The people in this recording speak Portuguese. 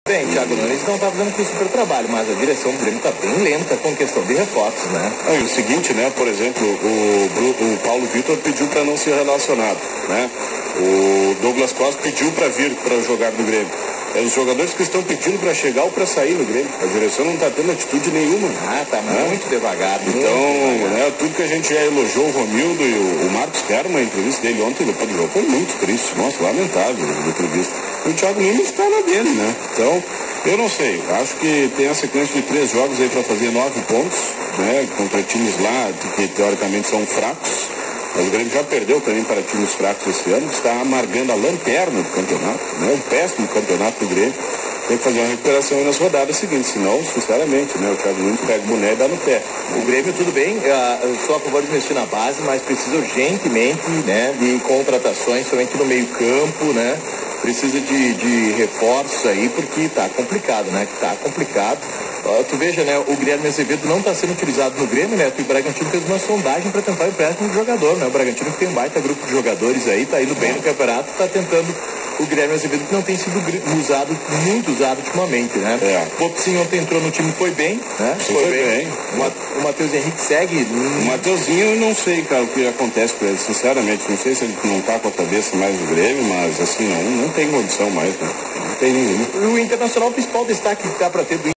Bem, Thiago Nunes não está fazendo um super trabalho, mas a direção do Grêmio está bem lenta com questão de reforços, né? E o seguinte, né, por exemplo, o Paulo Vitor pediu para não ser relacionado, né? O Douglas Costa pediu para vir para jogar no Grêmio. Os jogadores que estão pedindo para chegar ou para sair no Grêmio. A direção não está tendo atitude nenhuma. Tá muito devagar. Então, né, tudo que a gente já elogiou o Romildo e o Marcos Kerr, uma entrevista dele ontem depois do jogo, foi muito triste, nossa, lamentável a entrevista. E o Thiago Nunes está na dele, né? Então, eu não sei, acho que tem a sequência de 3 jogos aí para fazer 9 pontos, né? Contra times lá que teoricamente são fracos. Mas o Grêmio já perdeu também para times fracos esse ano, está amargando a lanterna do campeonato, né? Um péssimo campeonato do Grêmio. Tem que fazer uma recuperação nas rodadas seguintes, senão, sinceramente, né? O Thiago Nunes pega o boné e dá no pé. O Grêmio, tudo bem, eu sou a favor de investir na base, mas precisa urgentemente, né, de contratações, somente no meio campo, né? Precisa de reforços aí, porque tá complicado, né? Tá complicado. Tu veja, né? O Guilherme Azevedo não está sendo utilizado no Grêmio, né? O Bragantino fez uma sondagem para tentar o empréstimo do jogador, né? O Bragantino que tem um baita grupo de jogadores aí, tá indo bem no campeonato, tá tentando o Guilherme Azevedo, que não tem sido muito usado ultimamente, né? O Popsinho ontem entrou no time, foi bem, né? Foi bem. O Matheus Henrique segue. O Mateuzinho, eu não sei, cara, o que acontece com ele, sinceramente. Não sei se ele não tá com a cabeça mais no Grêmio, mas assim, não tem condição mais, né? Não tem nenhuma. O Internacional, o principal destaque que dá para ter do